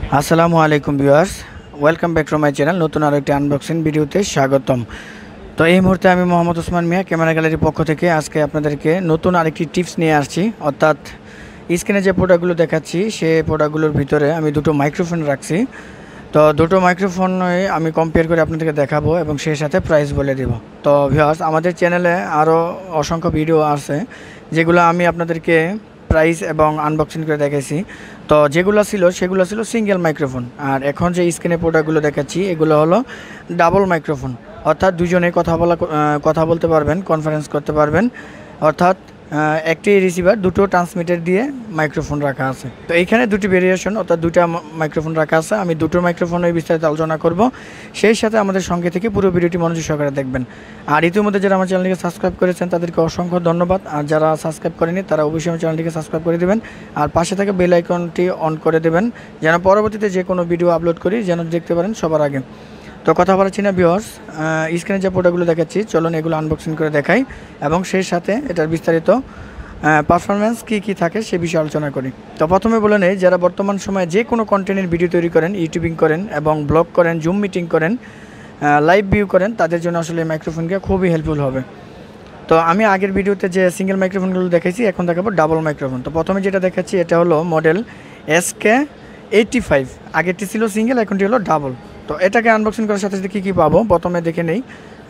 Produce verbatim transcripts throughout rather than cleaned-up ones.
আসসালামু আলাইকুম viewers, welcome back to my channel. নতুন আরও একটি আনবক্সিং ভিডিওতে স্বাগতম। তো এই মুহূর্তে আমি মোহাম্মদ ওসমান মিয়া ক্যামেরা গ্যালারির পক্ষ থেকে আজকে আপনাদেরকে নতুন আরেকটি টিপস নিয়ে আসছি। অর্থাৎ স্ক্রিনে যে প্রোডাক্টগুলো দেখাচ্ছি সে প্রোডাক্টগুলোর ভিতরে আমি দুটো মাইক্রোফোন রাখছি। তো দুটো মাইক্রোফোন আমি কম্পেয়ার করে আপনাদেরকে দেখাবো এবং সেই সাথে প্রাইস বলে দেব। তো ভিউয়ার্স, আমাদের চ্যানেলে আরও অসংখ্য ভিডিও আছে যেগুলো আমি আপনাদেরকে প্রাইস এবং আনবক্সিং করে দেখাইছি। তো যেগুলো ছিল সেগুলো ছিল সিঙ্গেল মাইক্রোফোন, আর এখন যে স্ক্রিনে প্রোডাক্টগুলো দেখাচ্ছি এগুলো হলো ডাবল মাইক্রোফোন। অর্থাৎ দুজনে কথা বলা কথা বলতে পারবেন, কনফারেন্স করতে পারবেন। অর্থাৎ একটি রিসিভার দুটো ট্রান্সমিটার দিয়ে মাইক্রোফোন রাখা আছে। তো এইখানে দুটি ভেরিয়েশন অর্থাৎ দুটা মাইক্রোফোন রাখা আছে। আমি দুটো মাইক্রোফোনের বিস্তারিত আলোচনা করব, সেই সাথে আমাদের সঙ্গে থেকে পুরো ভিডিওটি মনোযোগ সহকারে দেখবেন। আর ইতিমধ্যে যারা আমার চ্যানেলটিকে সাবস্ক্রাইব করেছেন তাদেরকে অসংখ্য ধন্যবাদ, আর যারা সাবস্ক্রাইব করেনি তারা অবশ্যই আমার চ্যানেলটিকে সাবস্ক্রাইব করে দেবেন আর পাশে থেকে বেল আইকনটি অন করে দেবেন, যেন পরবর্তীতে যে কোনো ভিডিও আপলোড করি যেন দেখতে পারেন সবার আগে। তো কথা বলাচ্ছি না ভিউয়ার্স, স্ক্রিনে যে প্রোডাক্টগুলো দেখাচ্ছি চলুন এগুলো আনবক্সিং করে দেখাই এবং সেই সাথে এটার বিস্তারিত পারফরমেন্স কী কী থাকে সে বিষয়ে আলোচনা করি। তো প্রথমে বলে নেই, যারা বর্তমান সময়ে যে কোনো কন্টেন্টের ভিডিও তৈরি করেন, ইউটিউবিং করেন এবং ব্লগ করেন, জুম মিটিং করেন, লাইভ ভিউ করেন, তাদের জন্য আসলে এই মাইক্রোফোনকে খুবই হেল্পফুল হবে। তো আমি আগের ভিডিওতে যে সিঙ্গেল মাইক্রোফোনগুলো দেখাইছি এখন দেখাবো ডাবল মাইক্রোফোন। তো প্রথমে যেটা দেখাচ্ছি এটা হলো model S K eighty five. আগেরটি ছিল সিঙ্গেল, এখনটি হলো ডাবল। তো এটাকে আনবক্সিং করার সাথে সাথে কী কী পাবো প্রথমে দেখে নেই।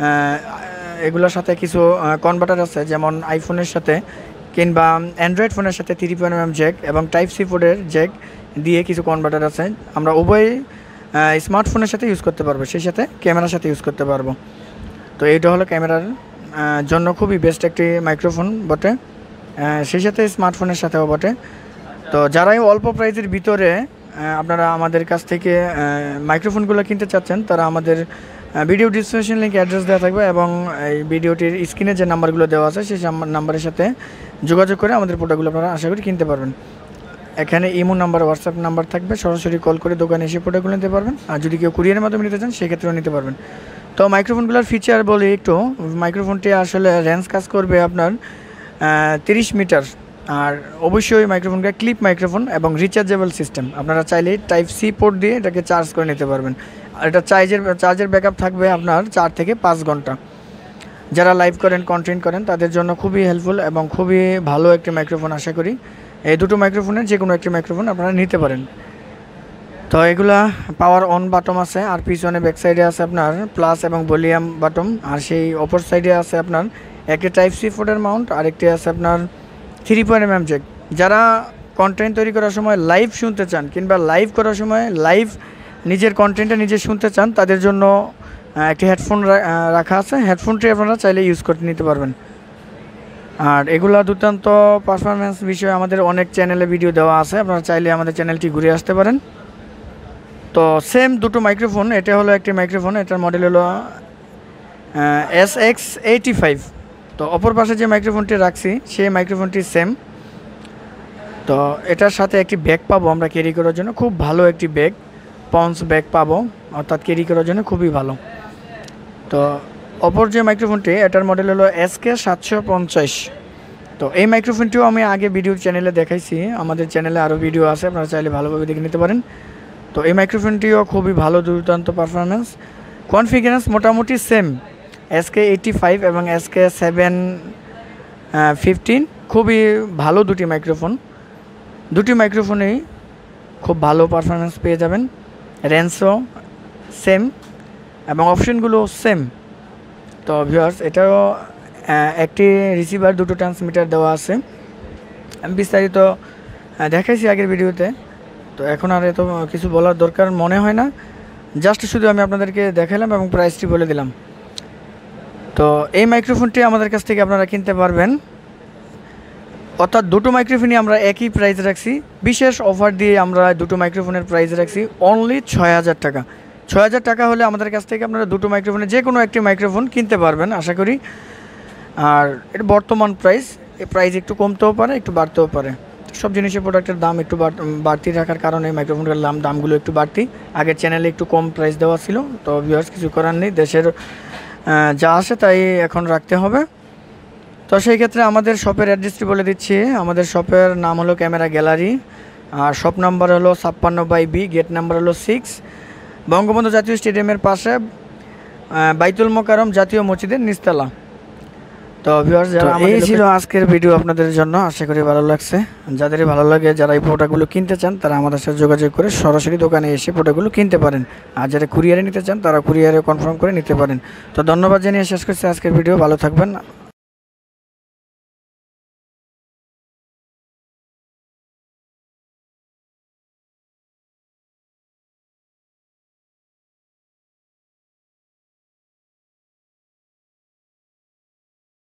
এগুলোর সাথে কিছু কনভার্টার আছে, যেমন আইফোনের সাথে কিংবা অ্যান্ড্রয়েড ফোনের সাথে three point M M jack এবং টাইপ সি পোর্টের জ্যাক দিয়ে কিছু কনভার্টার আছে। আমরা উভয় স্মার্টফোনের সাথে ইউজ করতে পারবো, সেই সাথে ক্যামেরার সাথে ইউজ করতে পারবো। তো এইটা হলো ক্যামেরার জন্য খুবই বেস্ট একটি মাইক্রোফোন বটে, সেই সাথে স্মার্টফোনের সাথেও বটে। তো যারাই অল্প প্রাইসের ভিতরে আপনারা আমাদের কাছ থেকে মাইক্রোফোনগুলো কিনতে চাচ্ছেন তারা আমাদের ভিডিও ডিসক্রিপশন লিঙ্ক অ্যাড্রেস দেওয়া থাকবে এবং এই ভিডিওটির স্ক্রিনে যে নাম্বারগুলো দেওয়া আছে সেই নাম্বারের সাথে যোগাযোগ করে আমাদের প্রোডাক্টগুলো আপনারা আশা করি কিনতে পারবেন। এখানে ইমো নাম্বার, হোয়াটসঅ্যাপ নাম্বার থাকবে, সরাসরি কল করে দোকানে এসে প্রোডাক্টগুলো নিতে পারবেন। আর যদি কেউ কুরিয়ারের মাধ্যমে নিতে চান সেক্ষেত্রেও নিতে পারবেন। তো মাইক্রোফোনগুলোর ফিচার বলি একটু। মাইক্রোফোনটি আসলে রেঞ্জ কাজ করবে আপনার তিরিশ মিটার, আর অবশ্যই মাইক্রোফোনটা ক্লিপ মাইক্রোফোন এবং রিচার্জেবল সিস্টেম। আপনারা চাইলে টাইপ সি পোর্ট দিয়ে এটাকে চার্জ করে নিতে পারবেন। আর এটা চার্জের চার্জের ব্যাকআপ থাকবে আপনার চার থেকে পাঁচ ঘন্টা। যারা লাইভ করেন, কন্টেন্ট করেন তাদের জন্য খুবই হেল্পফুল এবং খুবই ভালো একটি মাইক্রোফোন। আশা করি এই দুটো মাইক্রোফোনের যে কোনো একটি মাইক্রোফোন আপনারা নিতে পারেন। তো এগুলা পাওয়ার অন বাটন আছে, আর পিছনে ব্যাক সাইডে আছে আপনার প্লাস এবং ভলিউম বাটন, আর সেই অপর সাইডে আছে আপনার একটি টাইপ সি পোর্টের মাউন্ট, আর একটি আছে আপনার three point M M jack. যারা কন্টেন্ট তৈরি করার সময় লাইভ শুনতে চান কিংবা লাইভ করার সময় লাইভ নিজের কন্টেন্টটা নিজে শুনতে চান তাদের জন্য একটি হেডফোন রাখা আছে। হেডফোনটি আপনারা চাইলে ইউজ করতে নিতে পারবেন। আর এগুলা দুর্দান্ত পারফরমেন্স বিষয়ে আমাদের অনেক চ্যানেলে ভিডিও দেওয়া আছে, আপনারা চাইলে আমাদের চ্যানেলটি ঘুরে আসতে পারেন। তো সেম দুটো মাইক্রোফোন, এটা হলো একটি মাইক্রোফোন, এটার মডেল হলো এস এক্স এইটটি ফাইভ। তো অপর পাশে যে মাইক্রোফোনটি রাখছি সেই মাইক্রোফোনটি সেম। তো এটার সাথে একটি ব্যাগ পাবো আমরা ক্যারি করার জন্য, খুব ভালো একটি ব্যাগ, পাউন্স ব্যাগ পাবো, অর্থাৎ ক্যারি করার জন্য খুবই ভালো। তো অপর যে মাইক্রোফোনটি এটার মডেল হলো এস কে সাতশো পঞ্চাশ। তো এই মাইক্রোফোনটিও আমি আগে ভিডিও চ্যানেলে দেখাইছি, আমাদের চ্যানেলে আরও ভিডিও আছে, আপনারা চাইলে ভালোভাবে দেখে নিতে পারেন। তো এই মাইক্রোফোনটিও খুবই ভালো, দুর্দান্ত পারফরমেন্স। কনফিগারেন্স মোটামুটি same, S K eighty five এবং এস কে সেভেন ফিফটিন, খুবই ভালো দুটি মাইক্রোফোন। দুটি মাইক্রোফোনেই খুব ভালো পারফরমেন্স পেয়ে যাবেন, রেঞ্জও সেম এবং অপশনগুলো সেম। তো ভিউয়ার্স, এটাও একটি রিসিভার, দুটো ট্রান্সমিটার দেওয়া আছে। আমি বিস্তারিত দেখাইছি আগের ভিডিওতে, তো এখন আর এত কিছু বলার দরকার মনে হয় না, জাস্ট শুধু আমি আপনাদেরকে দেখালাম এবং প্রাইসটি বলে দিলাম। তো এই মাইক্রোফোনটি আমাদের কাছ থেকে আপনারা কিনতে পারবেন, অর্থাৎ দুটো মাইক্রোফোনই আমরা একই প্রাইস রাখছি। বিশেষ অফার দিয়ে আমরা দুটো মাইক্রোফোনের প্রাইস রাখছি অনলি ছয় হাজার টাকা। ছয় হাজার টাকা হলে আমাদের কাছ থেকে আপনারা দুটো মাইক্রোফোনের যে কোনো একটি মাইক্রোফোন কিনতে পারবেন আশা করি। আর এটা বর্তমান প্রাইস, এই প্রাইস একটু কমতেও পারে একটু বাড়তেও পারে। সব জিনিসের প্রোডাক্টের দাম একটু বাড়তি রাখার কারণে মাইক্রোফোনের দাম দামগুলো একটু বাড়তি। আগের চ্যানেলে একটু কম প্রাইস দেওয়া ছিল, তো ভিউয়ার্স কিছু করার নেই, দেশের যা আসে তাই এখন রাখতে হবে। তো সেই ক্ষেত্রে আমাদের শপের অ্যাড্রেসটি বলে দিচ্ছি। আমাদের শপের নাম হলো ক্যামেরা গ্যালারি, আর শপ নাম্বার হলো ছাপ্পান্ন বাই বি, গেট নাম্বার হলো সিক্স, বঙ্গবন্ধু জাতীয় স্টেডিয়ামের পাশে বাইতুল মোকাররম জাতীয় মসজিদের নিচতলা। তো ভিউয়ার্স, যারা এই ছিল আজকের ভিডিও আপনাদের জন্য, আশা করি ভালো লাগছে। যাদের ভালো লাগে, যারা এই প্রোডাক্টগুলো কিনতে চান তারা আমাদের সাথে যোগাযোগ করে সরাসরি দোকানে এসে প্রোডাক্টগুলো কিনতে পারেন। আর যারা কুরিয়ারে নিতে চান তারা কুরিয়ারে কনফার্ম করে নিতে পারেন। তো ধন্যবাদ জানিয়ে শেষ করছি আজকের ভিডিও। ভালো থাকবেন।